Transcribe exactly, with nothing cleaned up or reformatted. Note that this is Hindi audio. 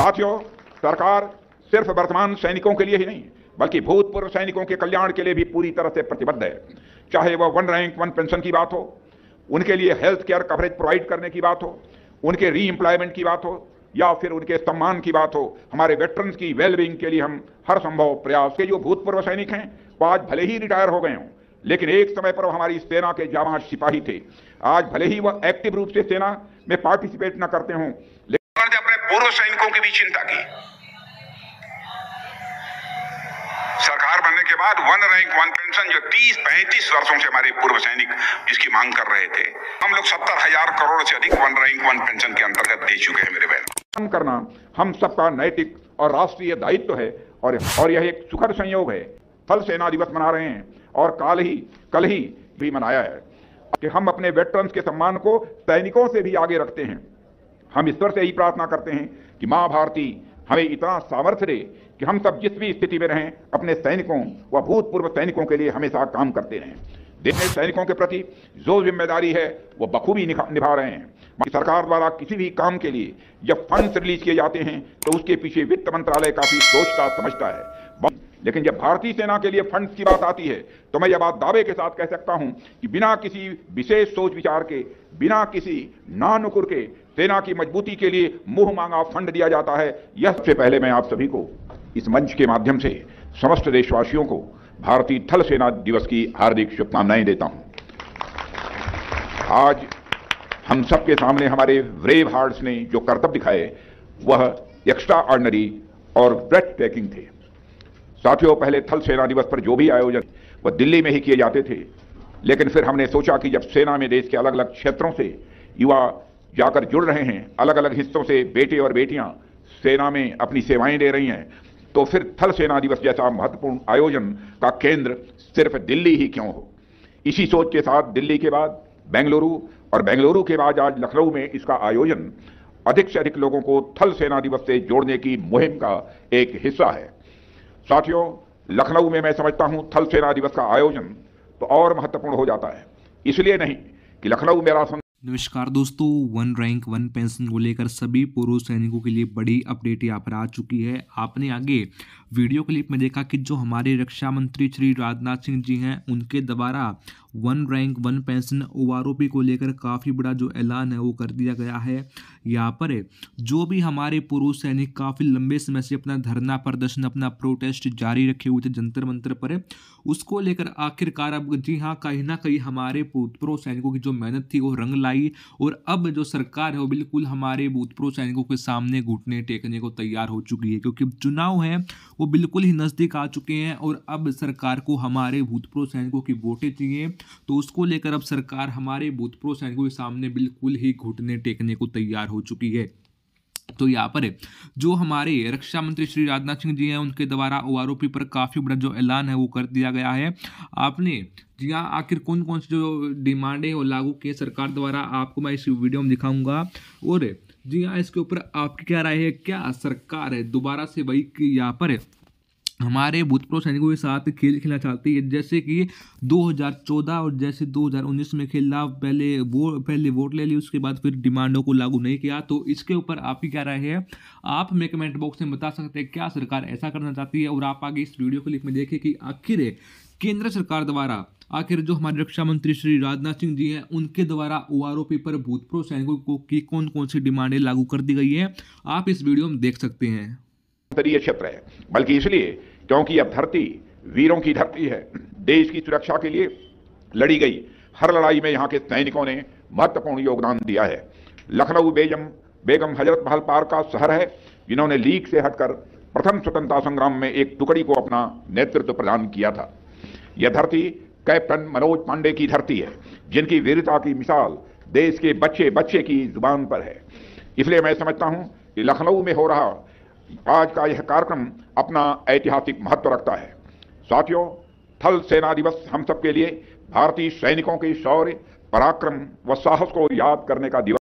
साथियों, सरकार सिर्फ वर्तमान सैनिकों के लिए ही नहीं बल्कि भूतपूर्व सैनिकों के कल्याण के लिए भी पूरी तरह से प्रतिबद्ध है। चाहे वह वन रैंक वन पेंशन की बात हो, उनके लिए हेल्थ केयर कवरेज प्रोवाइड करने की बात हो, उनके री एम्प्लॉयमेंट की बात हो या फिर उनके सम्मान की बात हो, हमारे वेटरन्स की वेलबींग के लिए हम हर संभव प्रयास के जो भूतपूर्व सैनिक हैं वो आज भले ही रिटायर हो गए हों, लेकिन एक समय पर वो हमारी सेना के जाबाज सिपाही थे। आज भले ही वह एक्टिव रूप से सेना में पार्टिसिपेट न करते हों, लेकिन अपने पूर्व सैनिकों की भी चिंता की। सरकार बनने के बाद वन रैंक वन पेंशन जो तीस पैंतीस वर्षों से हमारे पूर्व सैनिक जिसकी मांग कर रहे थे, हम लोग सत्तर हजार करोड़ से अधिक वन रैंक वन पेंशन के अंतर्गत दे चुके हैं। मेरे बहन, करना हम सबका नैतिक और राष्ट्रीय दायित्व है और और यह एक सुखद संयोग है। थल सेना दिवस मना रहे हैं और कल ही कल ही भी मनाया है कि हम अपने वेटरन्स के सम्मान को सैनिकों से भी आगे रखते हैं। हम ईश्वर से ही प्रार्थना करते हैं कि मां भारती हमें इतना सामर्थ्य दे कि हम सब जिस भी स्थिति में रहें अपने सैनिकों व भूतपूर्व सैनिकों के लिए हमेशा काम करते रहें। देश में सैनिकों के प्रति जो जिम्मेदारी है वो बखूबी निभा रहे हैं। सरकार द्वारा किसी भी काम के लिए जब फंड्स रिलीज किए जाते हैं तो उसके पीछे वित्त मंत्रालय काफी सोचता समझता है, लेकिन जब भारतीय सेना के लिए फंड्स की बात आती है तो मैं यह बात दावे के साथ कह सकता हूं कि बिना किसी विशेष सोच विचार के, बिना किसी नानुकुर के सेना की मजबूती के लिए मुंह मांगा फंड दिया जाता है। यह सबसे पहले मैं आप सभी को इस मंच के माध्यम से समस्त देशवासियों को भारतीय थल सेना दिवस की हार्दिक शुभकामनाएं देता हूं। आज हम सबके सामने हमारे ब्रेव हार्ट्स ने जो कर्तव्य दिखाए वह एक्स्ट्रा ऑर्डिनरी और ब्रेथ टेकिंग थे। साथियों, पहले थल सेना दिवस पर जो भी आयोजन वह दिल्ली में ही किए जाते थे, लेकिन फिर हमने सोचा कि जब सेना में देश के अलग अलग क्षेत्रों से युवा जाकर जुड़ रहे हैं, अलग अलग हिस्सों से बेटे और बेटियां सेना में अपनी सेवाएं दे रही हैं, तो फिर थल सेना दिवस जैसा महत्वपूर्ण आयोजन का केंद्र सिर्फ दिल्ली ही क्यों हो। इसी सोच के साथ दिल्ली के बाद बेंगलुरु और बेंगलुरु के बाद आज लखनऊ में इसका आयोजन अधिक से अधिक लोगों को थल सेना दिवस से जोड़ने की मुहिम का एक हिस्सा है। साथियों, लखनऊ में मैं समझता हूं थल सेना दिवस का आयोजन तो और महत्वपूर्ण हो जाता है, इसलिए नहीं कि लखनऊ मेरा। नमस्कार दोस्तों, वन रैंक वन पेंशन को लेकर सभी पूर्व सैनिकों के लिए बड़ी अपडेट यहाँ पर आ चुकी है। आपने आगे वीडियो क्लिप में देखा कि जो हमारे रक्षा मंत्री श्री राजनाथ सिंह जी हैं उनके द्वारा one rank one pension O R O P को लेकर काफ़ी बड़ा जो ऐलान है वो कर दिया गया है। यहाँ पर जो भी हमारे पूर्व सैनिक काफ़ी लंबे समय से अपना धरना प्रदर्शन, अपना प्रोटेस्ट जारी रखे हुए थे जंतर मंतर पर, उसको लेकर आखिरकार अब जी हाँ कहीं ना कहीं हमारे पूर्व सैनिकों की जो मेहनत थी वो रंग लाई और अब जो सरकार है वो बिल्कुल हमारे भूतपूर्व सैनिकों के सामने घुटने टेकने को तैयार हो चुकी है, क्योंकि चुनाव है वो बिल्कुल ही नज़दीक आ चुके हैं और अब सरकार को हमारे भूतपूर्व सैनिकों की वोटें चाहिए। तो उसको लेकर अब सरकार हमारे भूतपूर्व सैनिकों के सामने बिल्कुल ही घुटने टेकने को तैयार हो चुकी है। तो यहाँ पर जो हमारे रक्षा मंत्री श्री राजनाथ सिंह जी हैं उनके द्वारा ओ आर ओ पी पर काफ़ी बड़ा जो ऐलान है वो कर दिया गया है। आपने जी हाँ आखिर कौन कौन सी जो डिमांडें वो लागू की सरकार द्वारा आपको मैं इस वीडियो में दिखाऊंगा और जी हाँ इसके ऊपर आपकी क्या राय है। क्या सरकार है दोबारा से वही यहाँ पर हमारे भूतपूर्व सैनिकों के साथ खेल खेलना चाहती है, जैसे कि दो हज़ार चौदह और जैसे दो हज़ार उन्नीस में खेला, पहले वो पहले वोट ले ली उसके बाद फिर डिमांडों को लागू नहीं किया। तो इसके ऊपर आपकी क्या राय है, आप हमें कमेंट बॉक्स में बता सकते हैं क्या सरकार ऐसा करना चाहती है। और आप आगे इस वीडियो क्लिप में देखें कि आखिर केंद्र सरकार द्वारा आखिर जो हमारे रक्षा मंत्री श्री राजनाथ सिंह जी हैं उनके द्वारा ओ आर ओ पी पर भूतपूर्व सैनिकों को की कौन कौन सी डिमांडें लागू कर दी गई है, आप इस वीडियो में देख सकते हैं। क्षेत्र है, बल्कि इसलिए क्योंकि अब धरती वीरों की धरती है। देश की सुरक्षा के लिए लड़ी गई हर लड़ाई में यहाँ के सैनिकों ने महत्वपूर्ण योगदान दिया है। लखनऊ बेगम बेगम हजरत महल पार्क का शहर है जिन्होंने लीग से हटकर प्रथम स्वतंत्रता संग्राम में एक टुकड़ी को अपना नेतृत्व प्रदान किया था। यह धरती कैप्टन मनोज पांडे की धरती है जिनकी वीरता की मिसाल देश के बच्चे बच्चे की जुबान पर है। इसलिए मैं समझता हूं कि लखनऊ में हो रहा आज का यह कार्यक्रम अपना ऐतिहासिक महत्व रखता है। साथियों, थल सेना दिवस हम सबके लिए भारतीय सैनिकों के शौर्य, पराक्रम व साहस को याद करने का दिवस